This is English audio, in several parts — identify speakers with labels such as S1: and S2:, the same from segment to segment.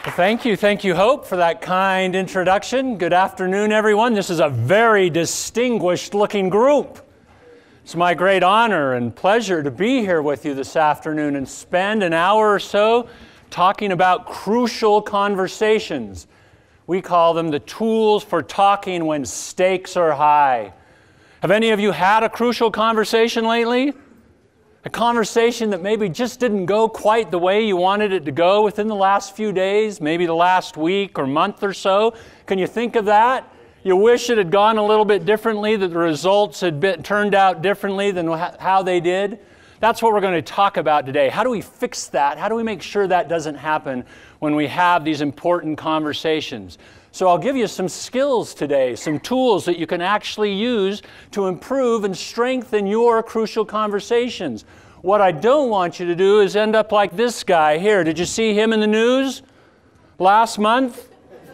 S1: Thank you, Hope, for that kind introduction. Good afternoon, everyone. This is a very distinguished-looking group. It's my great honor and pleasure to be here with you this afternoon and spend an hour or so talking about crucial conversations. We call them the tools for talking when stakes are high. Have any of you had a crucial conversation lately? A conversation that maybe just didn't go quite the way you wanted it to go within the last few days, maybe the last week or month or so? Can you think of that? You wish it had gone a little bit differently, that the results had turned out differently than how they did? That's what we're going to talk about today. How do we fix that? How do we make sure that doesn't happen when we have these important conversations? So I'll give you some skills today, some tools that you can actually use to improve and strengthen your crucial conversations. What I don't want you to do is end up like this guy here. Did you see him in the news last month?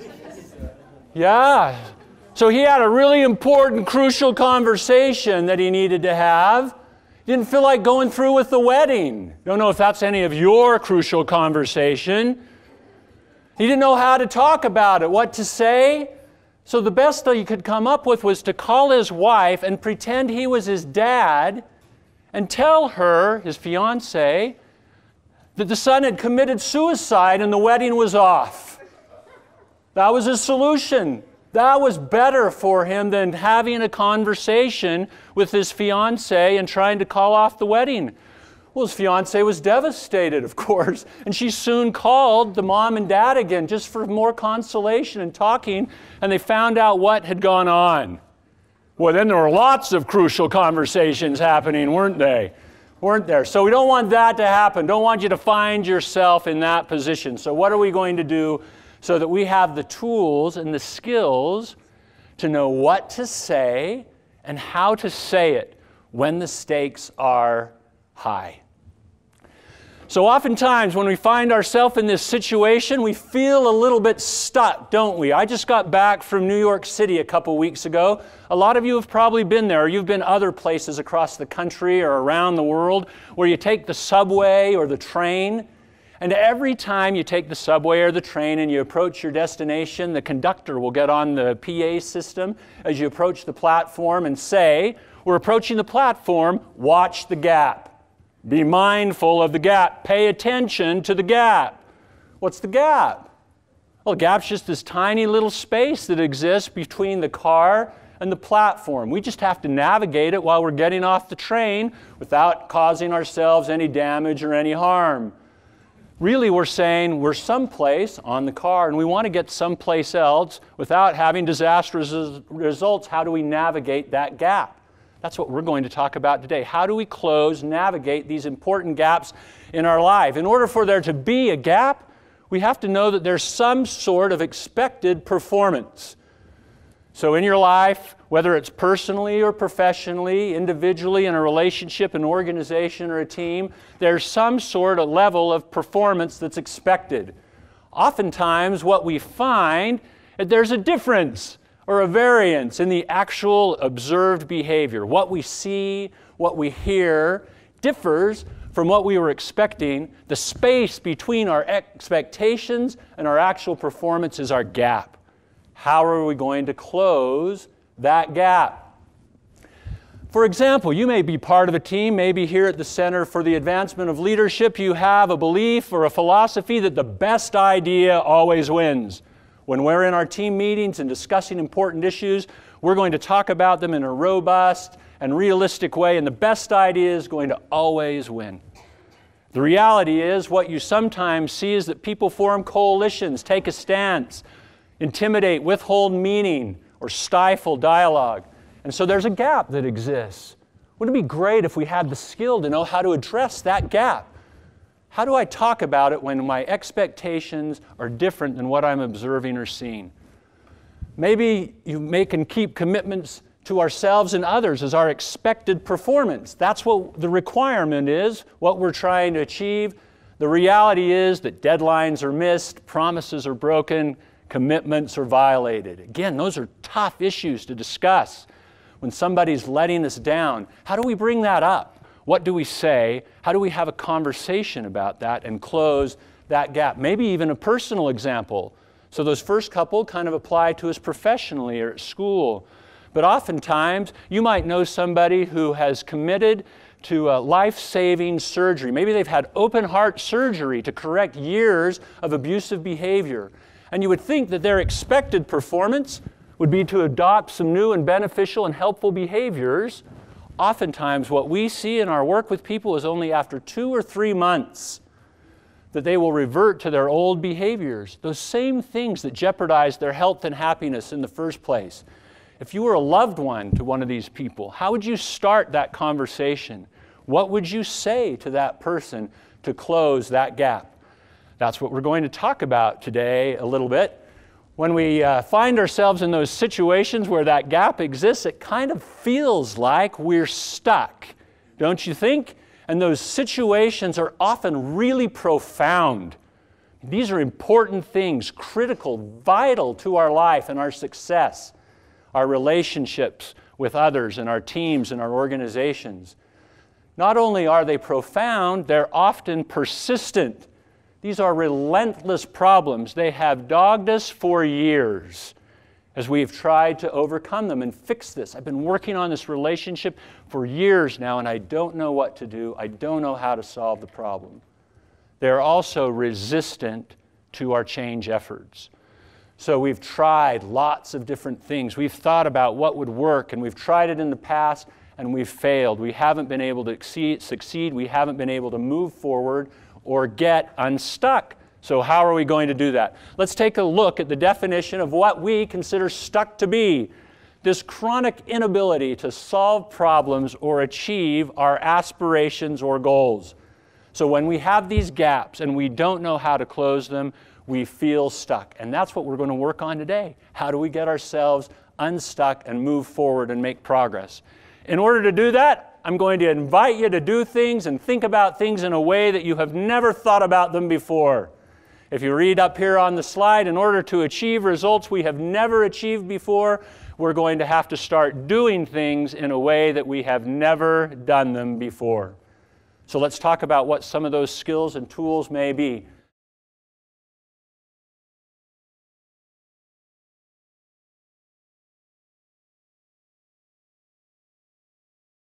S1: Yeah. So he had a really important, crucial conversation that he needed to have. He didn't feel like going through with the wedding. Don't know if that's any of your crucial conversation. He didn't know how to talk about it, what to say. So the best that he could come up with was to call his wife and pretend he was his dad and tell her, his fiancée, that the son had committed suicide and the wedding was off. That was his solution. That was better for him than having a conversation with his fiancée and trying to call off the wedding. Well, his fiancée was devastated, of course, and she soon called the mom and dad again just for more consolation and talking, and they found out what had gone on. Well, then there were lots of crucial conversations happening, weren't there? So we don't want that to happen. Don't want you to find yourself in that position. So what are we going to do so that we have the tools and the skills to know what to say and how to say it when the stakes are high? So oftentimes when we find ourselves in this situation, we feel a little bit stuck, don't we? I just got back from New York City a couple weeks ago. A lot of you have probably been there, or you've been other places across the country or around the world where you take the subway or the train. And every time you take the subway or the train and you approach your destination, the conductor will get on the PA system as you approach the platform and say, "We're approaching the platform, watch the gap. Be mindful of the gap. Pay attention to the gap." What's the gap? Well, the gap's just this tiny little space that exists between the car and the platform. We just have to navigate it while we're getting off the train without causing ourselves any damage or any harm. Really, we're saying we're someplace on the car and we want to get someplace else without having disastrous results. How do we navigate that gap? That's what we're going to talk about today. How do we navigate these important gaps in our life? In order for there to be a gap, we have to know that there's some sort of expected performance. So in your life, whether it's personally or professionally, individually, in a relationship, an organization, or a team, there's some sort of level of performance that's expected. Oftentimes, what we find is there's a difference or a variance in the actual observed behavior. What we see, what we hear, differs from what we were expecting. The space between our expectations and our actual performance is our gap. How are we going to close that gap? For example, you may be part of a team, maybe here at the Center for the Advancement of Leadership, you have a belief or a philosophy that the best idea always wins. When we're in our team meetings and discussing important issues, we're going to talk about them in a robust and realistic way, and the best idea is going to always win. The reality is, what you sometimes see is that people form coalitions, take a stance, intimidate, withhold meaning, or stifle dialogue. And so there's a gap that exists. Wouldn't it be great if we had the skill to know how to address that gap? How do I talk about it when my expectations are different than what I'm observing or seeing? Maybe you make and keep commitments to ourselves and others as our expected performance. That's what the requirement is, what we're trying to achieve. The reality is that deadlines are missed, promises are broken, commitments are violated. Again, those are tough issues to discuss when somebody's letting us down. How do we bring that up? What do we say? How do we have a conversation about that and close that gap? Maybe even a personal example. So those first couple kind of apply to us professionally or at school. But oftentimes, you might know somebody who has committed to life-saving surgery. Maybe they've had open heart surgery to correct years of abusive behavior. And you would think that their expected performance would be to adopt some new and beneficial and helpful behaviors. Oftentimes, what we see in our work with people is only after 2 or 3 months that they will revert to their old behaviors, those same things that jeopardized their health and happiness in the first place. If you were a loved one to one of these people, how would you start that conversation? What would you say to that person to close that gap? That's what we're going to talk about today a little bit. When we find ourselves in those situations where that gap exists, it kind of feels like we're stuck, don't you think? And those situations are often really profound. These are important things, critical, vital to our life and our success, our relationships with others and our teams and our organizations. Not only are they profound, they're often persistent. These are relentless problems. They have dogged us for years as we've tried to overcome them and fix this. I've been working on this relationship for years now, and I don't know what to do. I don't know how to solve the problem. They're also resistant to our change efforts. So we've tried lots of different things. We've thought about what would work, and we've tried it in the past, and we've failed. We haven't been able to succeed. We haven't been able to move forward or get unstuck. So how are we going to do that? Let's take a look at the definition of what we consider stuck to be. This chronic inability to solve problems or achieve our aspirations or goals. So when we have these gaps and we don't know how to close them, we feel stuck. And that's what we're going to work on today. How do we get ourselves unstuck and move forward and make progress? In order to do that, I'm going to invite you to do things and think about things in a way that you have never thought about them before. If you read up here on the slide, in order to achieve results we have never achieved before, we're going to have to start doing things in a way that we have never done them before. So let's talk about what some of those skills and tools may be.